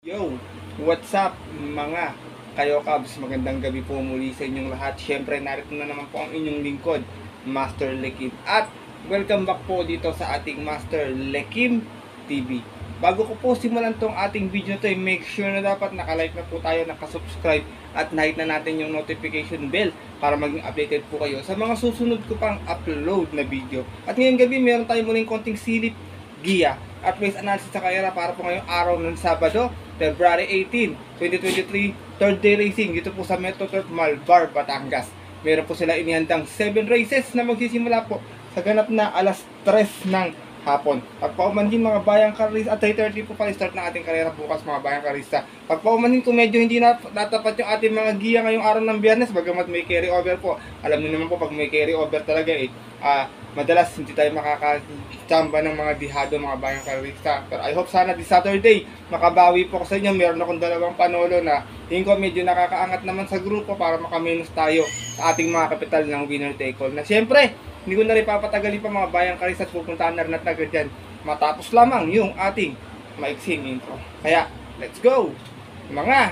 Yo, what's up mga kayo Cubs? Magandang gabi po muli sa inyong lahat. Syempre narito na naman po ang inyong lingkod, MasterLekym. At welcome back po dito sa ating MasterLekym TV. Bago ko po simulan tong ating video to, make sure na dapat nakalike na po tayo, nakasubscribe at nahit na natin yung notification bell para maging updated po kayo sa mga susunod ko pang upload na video. At ngayong gabi meron tayo muling konting silip, giya at race analysis sa karera para po ngayong araw ng Sabado, February 18, 2023, third day racing dito po sa Metro Turf Malbar, Batangas. Meron po sila inihandang 7 races na magsisimula po sa ganap na alas 3 ng hapon. Pagpaumanhin mga bayang karista, at 3:30 po pala start ng ating karera bukas mga bayang karista. Pagpaumanhin kung medyo hindi natapat yung ating mga giya ngayong araw ng Biyernes, bagamat may carry over po. Alam niyo naman po pag may carry over talaga madalas hindi tayo makakachamba ng mga dihado mga bayang karista. Pero I hope sana this Saturday makabawi po ko sa inyo. Meron akong dalawang panolo na tingin ko medyo nakakaangat naman sa grupo para makamenos tayo sa ating mga kapital ng winner take all. Na syempre, hindi ko na rin papatagalin pa mga bayang karista at pupuntahan na rin at agad dyan matapos lamang yung ating maiksing intro. Kaya, let's go! Mga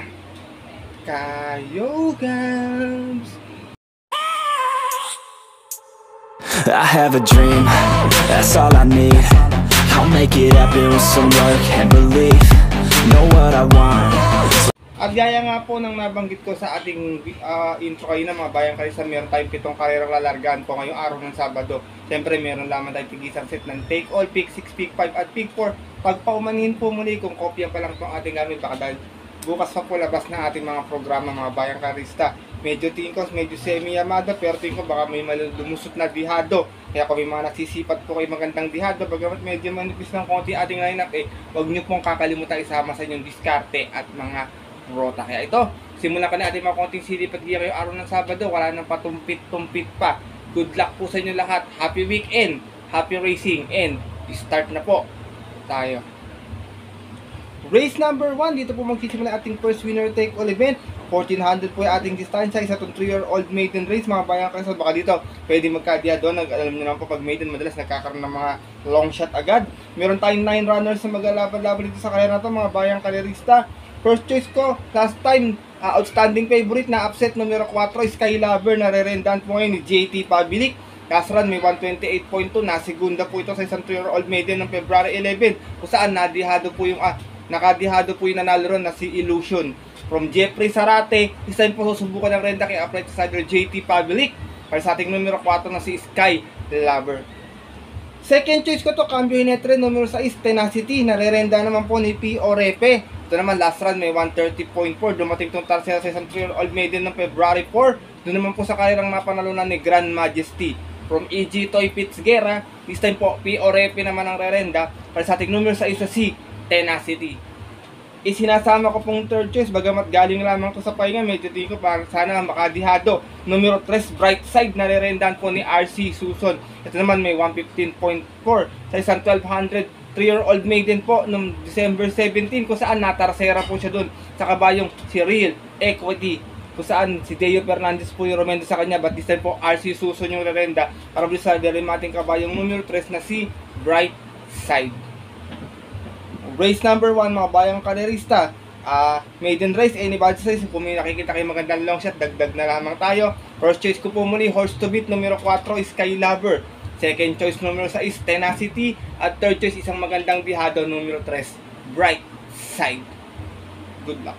Kayogams! I have a dream, that's all I need. I'll make it happen with some work and belief. Know what I want. At gaya nga po ng nabanggit ko sa ating intro kayo na mga bayang karista, meron tayong 7 karerang lalargaan po ngayong araw ng Sabado. Siyempre meron lamang tayong tigisang set ng take all, pick 6, pick 5 at pick 4. Pagpaumanhin po muli kung kopya pa lang itong ating gamit, baka dahil bukas pa po labas ng ating mga programa mga bayang karista. Medyo tingin ko, medyo semi-yamada, pero tingin ko baka may lumusot na dihado. Kaya kung may mga nagsisipat po kayo magandang dihado, bagamat medyo manipis ng konti ating lineup, huwag nyo pong kakalimutan isama sa inyong diskarte at mga rota. Kaya ito, simulan ka na ating mga konting silip at giya ngayong araw ng Sabado. Wala nang patumpit-tumpit pa. Good luck po sa inyo lahat. Happy weekend, happy racing, and start na po tayo. Race number 1, dito po magsisimula ating first winner take all event. 1400 po yung ating distansya, isa itong 3-year-old maiden race mga bayang karista. Baka dito pwede magkadiya doon. Alam nyo naman po pag maiden madalas nagkakaroon ng mga long shot agad. Meron tayong 9 runners na maglalaban-laban dito sa karera na ito mga bayang karerista. First choice ko, last time, outstanding favorite na upset numero 4, Sky Lover, na re-rendan po ngayon ni JT Pabilik. Last run may 128.2, na segunda po ito sa isang 3-year-old maiden ng February 11, kung saan nakadihado po yung nanalo ron na si Illusion. From Jeffrey Sarate, isa po susubukan ng renta kay upright sider JT Pabilik para sa ating numero 4 na si Sky Lover. Second choice ko to, cambio hinetre numero 6, Tenacity, na re-renda naman po ni P. Orepe. Ito naman last run may 130.4, dumating itong tarsela sa isang 3-year-old maiden ng February 4. Doon naman po sa karerang napanalunan ni Grand Majesty. From EG Toy Pitsguera, this time po P. Orepe naman ang re-renda para sa ating numero 6 na si Tenacity. Isinasama ko pong third choice, bagamat galing lamang to sa pahinga, medyo tingin ko para sana makadihado. Numero 3, Bright Side, na re-rendan po ni RC Suson. Ito naman may 115.4 sa isang 1200 3-year-old maiden po noong December 17, kung saan natarsera po siya doon sa kabayong si Real Equity, kung saan si Deo Fernandez po yung rumendo sa kanya, but this time po RC Suson yung re-renda para sa delimating kabayong numero 3 na si Bright Side. Race number 1 mga bayang karerista, maiden race, anybody size. Kung may nakikita kayo magandang long shot, dagdag na lamang tayo. First choice ko po muli, horse to beat numero 4, Sky Lover. Second choice numero 6, Tenacity. At third choice, isang magandang dihado numero 3, Bright Side. Good luck.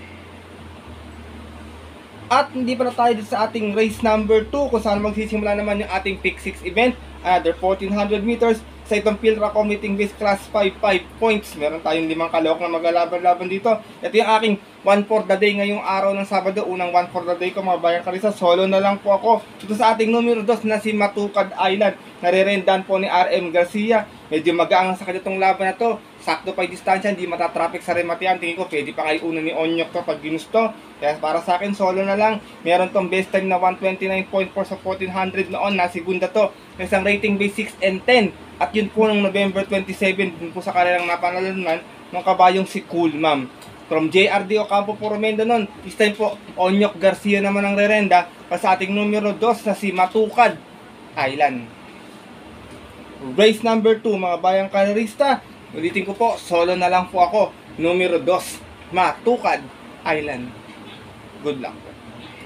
At hindi pa na tayo dito sa ating race number 2, kung saan magsisimula naman yung ating pick 6 event. Another 1400 meters sa itong Pilra Commuting Base Class 5 points. Meron tayong 5 kalawak na maglalaban-laban dito. Ito yung aking 1 for the day ngayong araw ng Sabado. Unang 1 for the day ko mga bayang karista. Solo na lang po ako dito sa ating numero 2 na si Matukad Island. Nare-rendan po ni RM Garcia. Medyo magaang sa kanya itong laban na to. Sakto pa yung distansya, hindi matatraffic sa rematian. Tingin ko pwede pa kayo una ni Onyok to pag ginusto. Kaya para sa akin solo na lang. Meron tong best time na 129.4 sa 1400 noon. Na segunda to. Isang rating base 6 and 10. At yun po nung November 27, dun po sa karerang napanalunan ng kabayong si Cool Ma'am. From JRD Ocampo po Romendo nun, this time po Onyok Garcia naman ang re-renda para sa ating numero 2 na si Matukad Island. Race number 2 mga bayang karerista, ulitin ko po, solo na lang po ako. Numero 2, Matukad Island. Good luck po.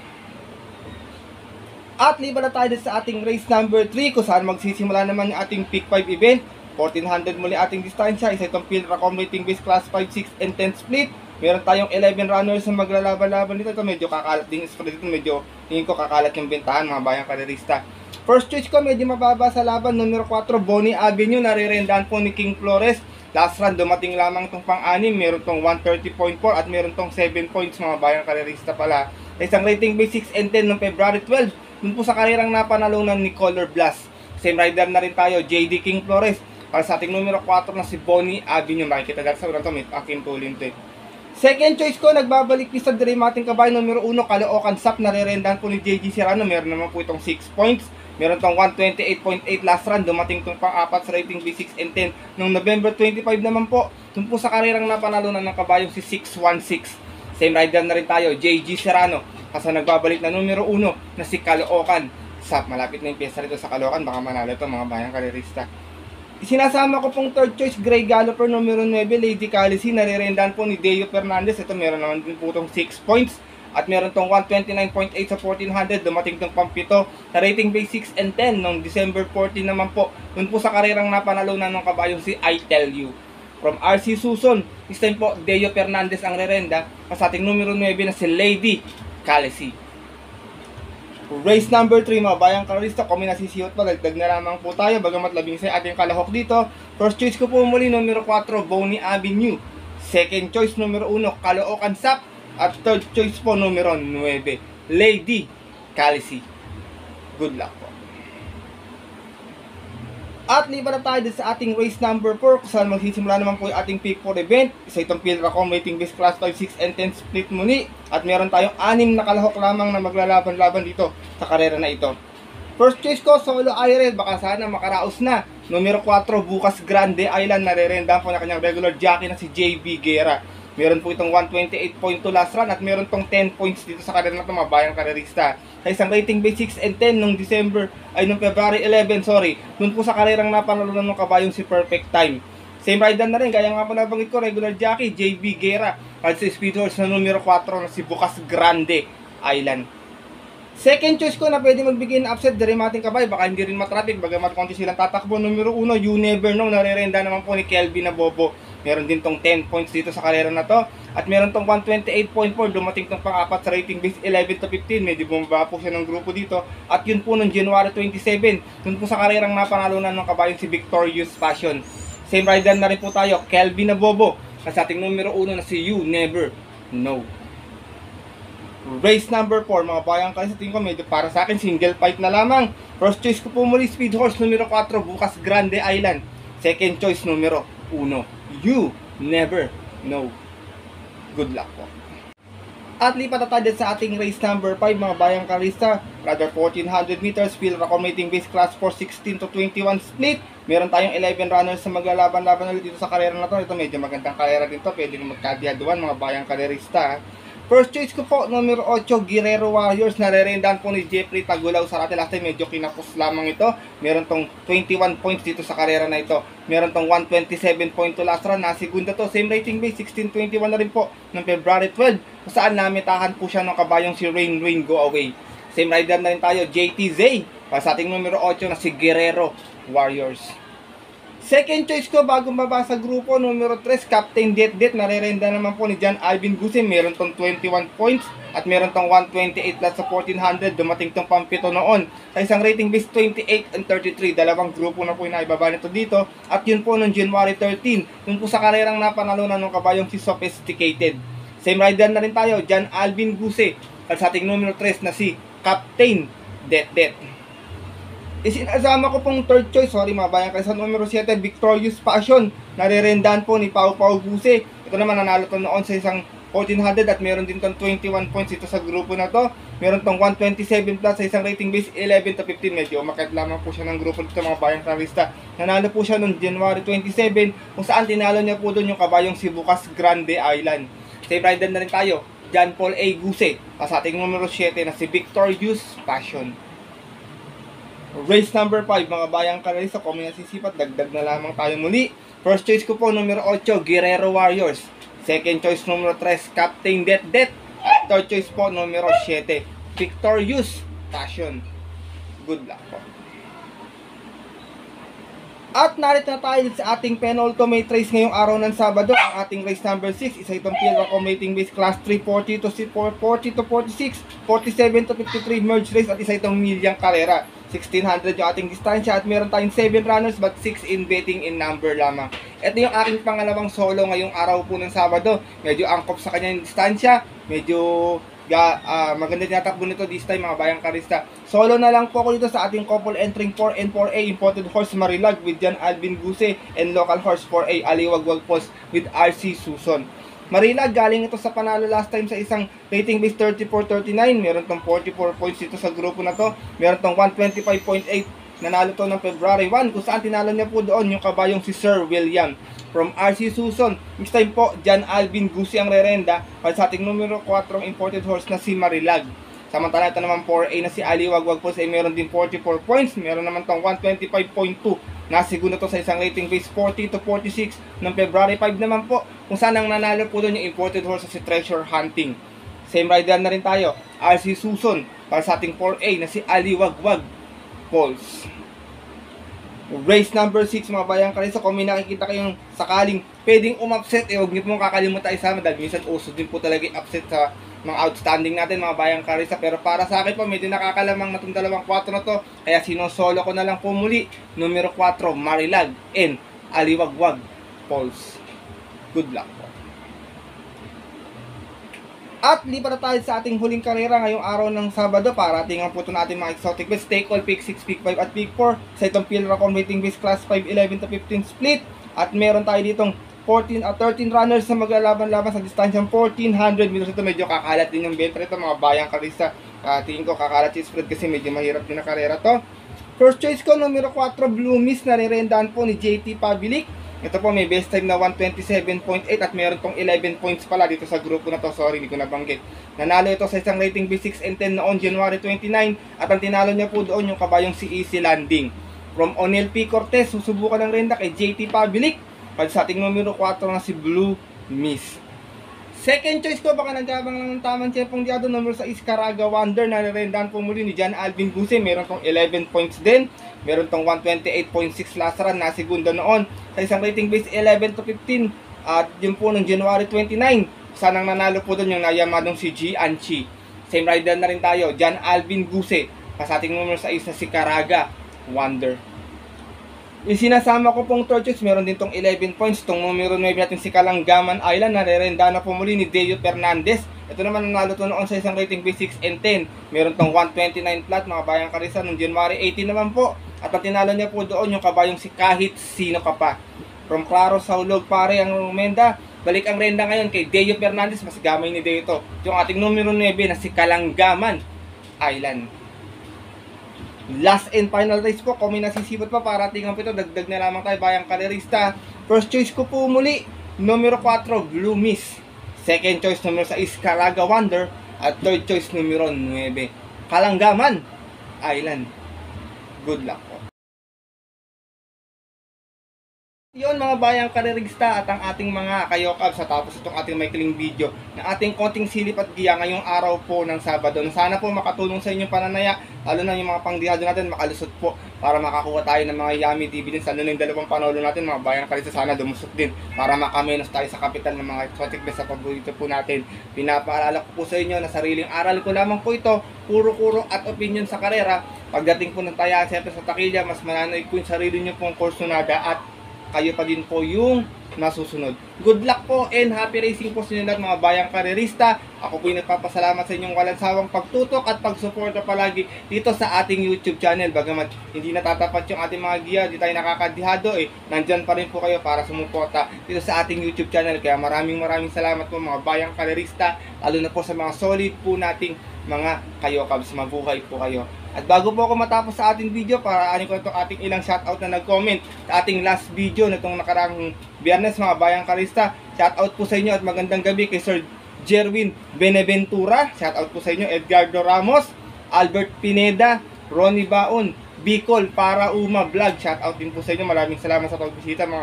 At liba na tayo sa ating race number 3 kung saan magsisimula naman yung ating Peak 5 event. 1400 muli ating distansya. Isa itong field accommodating base class 5, 6, and 10 split. Meron tayong 11 runners na maglalaban-laban dito. Ito medyo kakalat din spread dito. Medyo tingin ko kakalat yung bentahan mga bayang karerista. First choice ko medyo mababa sa laban. Numero 4 Bonnie Avenue. Nare-rendahan po ni King Flores. Last run dumating lamang itong pang-anim. Meron tong 130.4 at meron tong 7 points mga bayang karerista pala. Isang rating base 6 and 10 noong February 12. Dun po sa karerang napanalunan ni Color Blast. Same rider na rin tayo, JD King Flores. Para sa ating numero 4 na si Bonnie Avenue. Makikita dahil sa unang to, may aking tulin to. Second choice ko, nagbabalik ni sa Dramating Kabay. Numero 1, Caloocan Sap. Nare-rendahan po ni JG Serrano. Meron naman po itong 6 points. Meron tong 128.8 last run. Dumating itong pang-4 sa rating B6 and 10. Noong November 25 naman po, dun po sa karerang napanalunan ng kabayong si 616. Same rider na rin tayo, JG Serrano. Kasi nagbabalik na numero 1 na si Caloocan Sap. Malapit na yung piyesta rito sa Caloocan. Baka manalo ito mga bayang karerista. Isinasama ko pong third choice, Grey Galloper numero 9, Lady Calici. Nare-rendahan po ni Deo Fernandez. Ito meron naman din po itong 6 points. At meron tong 129.8 sa 1400. Dumating itong pampito sa rating base 6 and 10 noong December 14 naman po. Doon po sa karerang napanalunan ng kabayong si I Tell You. From RC Suson, this time po Deo Fernandez ang rerenda. Sa ating numero 9 na si Lady Calici. Race number 3 mga bayang karerista, kung may nasisiyot pa, dagdag na lamang po tayo. Bagamat labing sa ating kalahok dito. First choice ko po muli, numero 4, Bonnie Avenue. Second choice, numero 1, Caloocan Sap. At third choice po, numero 9, Lady Calici. Good luck po. At liba na tayo sa ating race number 4 kung saan magsisimula naman po yung ating Peak 4 event. Isa itong field accommodating base class 5, 6, and 10 split muni. At meron tayong 6 na kalahok lamang na maglalaban-laban dito sa karera na ito. First choice ko, Solo Irel. Baka sana makaraos na. Numero 4, Bukas Grande Island. Nare-rendahan po na kanyang regular jockey na si JB Guerra. Meron po itong 128.2 last run at meron tong 10 points dito sa karera na ito mga bayang karerista. Sa isang rating base 6 and 10 nung February 11, Doon po sa karerang napanalunan ng kabayong si Perfect Time. Same rider na rin, kaya nga po nabanggit ko, regular jockey, JB Guerra. At sa speed horse na numero 4 na si Bukas Grande Island. Second choice ko na pwede magbigay ng upset, Dramating Kabay. Baka hindi rin matraffic, bagamat konti silang tatakbo. Numero 1, You Never Know. Nare-renda naman po ni Kelvin na Bobo. Meron din tong 10 points dito sa karera na to. At meron tong 128.4. Dumating tong pang-4 sa rating base 11 to 15. Medyo bumaba po siya ng grupo dito. At yun po noong January 27. Dun po sa karerang napanalunan ng kabayong si Victorious Fashion. Same rider na rin po tayo, Kelvin na Bobo. At sa ating numero 1 na si You Never Know. Race number 4 mga bayang kasi tingin ko medyo para sa akin single fight na lamang. First choice ko po muli, Speed Horse numero 4, Bukas Grande Island. Second choice numero 1, You Never Know. Good luck po. At lipat na tayo sa ating race number 5 mga bayang karista. Rather 1400 meters, field accommodating base class 4, 16 to 21 split. Meron tayong 11 runners na maglalaban-laban ulit dito sa karera na to. Ito medyo magandang karera din to. Pwede rin magkadiaduan mga bayang karerista. First choice ko po, numero 8, Guerrero Warriors. Nare-rendahan po ni Jeffrey Tagulaw sa atin. Last time medyo kinapos lamang ito. Meron tong 21 points dito sa karera na ito. Meron tong 127.2 last run. Nasigunda to. Same rating base, 1621 na rin po ng February 12. Kung saan namitahan po siya ng kabayong si Rain Go Away. Same rider na rin tayo, JTZ. Para sa ating numero 8 na si Guerrero Warriors. Second choice ko, bagong baba sa grupo, numero 3, Captain Det. Nare-renda naman po ni John Alvin Guse. Meron tong 21 points at meron tong 128 plus sa 1400. Dumating tong pampito noon. Sa isang rating base 28 and 33. Dalawang grupo na po yung naibaba nito dito. At yun po noong January 13. Yun po sa karerang napanalunan ng kabayong si Sophisticated. Same rider na rin tayo, John Alvin Guse. At sa ating numero 3 na si Captain Det. Isinasama ko pong third choice, mga bayan, kasi sa numero 7, Victorious Passion. Nare-rendahan po ni Pau Guse. Ito naman nanalo to noon sa isang 1400 at meron din tong 21 points ito sa grupo na to. Meron tong 127 plus sa isang rating base 11 to 15. Medyo umakyat lamang po siya ng grupo dito mga bayang karista. Nanalo po siya noong January 27 kung saan tinalo niya po doon yung kabayong si Bukas Grande Island. Same rider na rin tayo, John Paul A. Guse. Sa ating numero 7 na si Victorious Passion. Race number 5 mga bayang karista, kung may nasisipat, dagdag na lamang tayo muli. First choice ko po, numero 8, Guerrero Warriors. Second choice numero 3, Captain Det. At third choice po numero 7, Victorious Passion. Good luck po. At narito na tayo sa ating penultimate race ngayong araw ng Sabado. Ang ating race number 6, isa itong field accommodating base class 3, 40 to 46, 47 to 53 merge race, at isa itong milyang karera. 1600 yung ating distansya at meron tayong 7 runners but 6 in betting in number lamang. Ito yung aking pangalawang solo ngayong araw po ng Sabado. Medyo angkop sa kanyang distansya, medyo maganda tinatakbo nito this time mga bayang karista. Solo na lang po ako dito sa ating couple entering 4 and 4A imported horse Marilag with Jan Alvin Guse and local horse 4A Aliwagwag Post with RC Suson. Marilag galing ito sa panalo last time sa isang rating base 34-39. Meron tong 44 points dito sa grupo na to. Meron tong 125.8. Nanalo to ng February 1 kung saan tinalo niya po doon yung kabayong si Sir William. From RC Suson, this time po, Jan Alvin Gusi ang rerenda para sa ating numero 4 imported horse na si Marilag. Samantala ito naman 4A na si Aliwagwag po ay meron din 44 points. Meron naman tong 125.2. Nasigundo to sa isang rating base 40 to 46 ng February 5 naman po. Kung saan ang nanalo po doon yung imported horse na si Treasure Hunting. Same rider na rin tayo, RC Suson para sa ating 4A na si Aliwagwag Pulse. Race number 6 mga bayang karisa, kung may nakikita kayong sakaling pwedeng umupset, huwag niyo pong kakalimutan isama dahil minsan uso din po talaga yung upset sa mga outstanding natin mga bayang karisa. Pero para sa akin po, medyo nakakalamang na itong dalawang 4 na to, kaya sinosolo ko na lang po muli numero 4, Marilag and Aliwagwag Pulse. Good luck po. At lipat na tayo sa ating huling karera ngayong araw ng Sabado para tingnan po ito natin mga exotic bets. Take all, pick 6, pick 5 at pick 4 sa itong field accommodating base class 5, 11 to 15 split. At meron tayo ditong 13 runners na maglalaban-laban sa distansyang 1400 meters. Ito medyo kakalat din yung bentre ito mga bayang karisa. Tingin ko kakalat yung spread kasi medyo mahirap din na karera to. First choice ko numero 4, Blue Mist na rirendahan po ni JT Pabilik. Ito po may best time na 127.8 at meron tong 11 points pala dito sa grupo na to. Sorry, hindi ko nabanggit. Nanalo ito sa isang rating B6 and 10 noon January 29 at ang tinalo niya po doon yung kabayong si Easy Landing. From Onel P. Cortez, susubukan ng renda kay JT Pabilik para sa ating numero 4 na si Blue Mist. Second choice ko, baka nagkabang lang ng tamang tiyempong diado, numero 6, Caraga Wonder na rendahan po muli ni Jan Alvin Guse. Meron tong 11 points din. Meron tong 128.6 last run na segundo noon sa isang rating base 11 to 15 at yun po ng January 29. Sanang nanalo po doon yung nayamadong si G. Anchi. Same rider na rin tayo, Jan Alvin Guse pa sa ating numero 6 na si Caraga Wonder. Yung sinasama ko pong third choice, meron din tong 11 points. Itong numero 9 natin si Kalanggaman Island, narerenda na po muli ni Deo Fernandez. Ito naman nanalo to noon sa isang rating B6 and 10. Meron tong 129 flat mga bayang karisa noong January 18 naman po. At ang tinalo niya po doon yung kabayong si Kahit Sino Ka Pa. From Claro Saulog pare ang rumenda. Balik ang renda ngayon kay Deo Fernandez, mas gamay ni Deo ito. Yung ating numero 9 na si Kalanggaman Island. Last and final race po, kung may nasisipot pa para tingnan po ito, dagdag na lamang tayo bayang karerista. First choice ko po muli, numero 4, Blue Mist. Second choice, numero 6, Caraga Wonder. At third choice, numero 9, Kalanggaman Island. Good luck po. Yun mga bayang karerista at ang ating mga kayokab sa tapos itong ating maikling video na ating konting silip at giya ngayong araw po ng Sabado. Sana po makatulong sa inyong pananaya, lalo na yung mga panglihado natin makalusot po para makakuha tayo ng mga yummy dividends. Lalo na yung dalawang panolo natin mga bayang karerista, sana dumusot din para makamenos tayo sa kapital ng mga exotic bets sa paborito po natin. Pinapaalala ko po sa inyo na sariling aral ko lamang po ito, puro-kuro at opinion sa karera. Pagdating po ng tayaan siyempre sa takilya, mas mananoy po yung sarili nyo pong kursunada at kayo pa din po yung nasusunod. Good luck po and happy racing po sa inyo lahat mga bayang karerista. Ako po yung nagpapasalamat sa inyong walang sawang pagtutok at pagsuporta palagi dito sa ating YouTube channel. Bagamat hindi natatapat yung ating mga giya, di tayo nakakadihado nandyan pa rin po kayo para sumuporta dito sa ating YouTube channel. Kaya maraming salamat po mga bayang karerista, lalo na po sa mga solid po nating mga kayokabs. Mabuhay po kayo. At bago po ako matapos sa ating video, para anin ko itong ating ilang shoutout na nag-comment sa ating last video na itong nakarang Biyernes mga bayang karista. Shoutout po sa inyo at magandang gabi kay Sir Jerwin Beneventura. Shoutout po sa inyo Edgardo Ramos, Albert Pineda, Ronnie Baon, Bicol Para Uma Vlog. Shoutout din po sa inyo. Maraming salamat sa pagbisita mga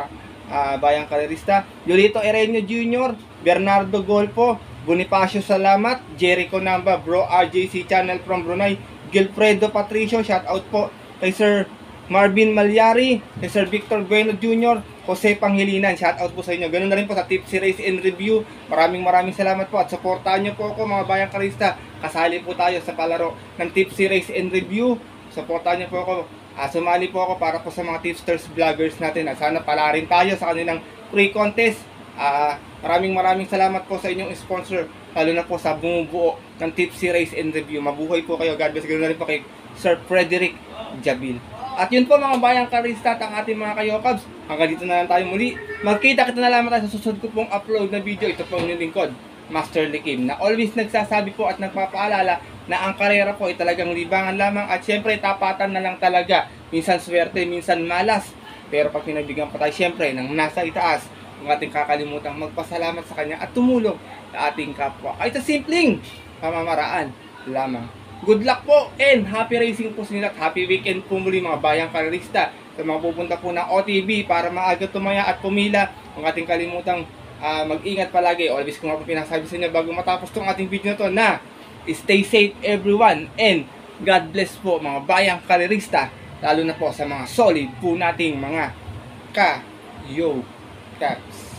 bayang karerista. Yolito Ereño Jr., Bernardo Golfo, Bonifacio Salamat, Jericho Namba, Bro RJC Channel from Brunei, Gilfredo Patricio, shout out po kay Sir Marvin Malyari, kay Sir Victor Bueno Jr., Jose Panghilinan, shout out po sa inyo. Ganun na rin po sa Tipsy Race and Review. Maraming salamat po at supportahan nyo po ako mga bayang karista. Kasali po tayo sa palaro ng Tipsy Race and Review. Supportahan nyo po ako. Sumali po ako para po sa mga tipsters vloggers natin at sana pala rin tayo sa kanilang free contest. Maraming salamat po sa inyong sponsor, lalo na po sa bumubuo ng Tipsy Race and Review. Mabuhay po kayo. God bless. Ganoon na rin po kay Sir Frederick Jabil. At yun po mga bayang karista at ang ating mga kayokabs. Hanggang dito na lang tayo muli. Magkita-kita na lamang tayo sa susunod ko pong upload na video. Ito po ang inyong lingkod, MasterLekym, na always nagsasabi po at nagpapaalala na ang karera po ay talagang libangan lamang at syempre tapatan na lang talaga. Minsan swerte, minsan malas. Pero pag pinabigyan pa tayo syempre ng nasa itaas, kung ating kakalimutang magpasalamat sa kanya at tumulong sa ating kapwa. Ay ito simpleng pamamaraan lamang. Good luck po and happy racing po sa inyo at happy weekend po muli mga bayang karerista. Sa mga pupunta po ng OTB para maaga tumaya at pumila, kung ating kalimutang mag-ingat palagi. Always ko nga po pinasabi sa inyo bago matapos tong ating video na to na stay safe everyone and God bless po mga bayang karerista, lalo na po sa mga solid po nating mga ka-yo-caps.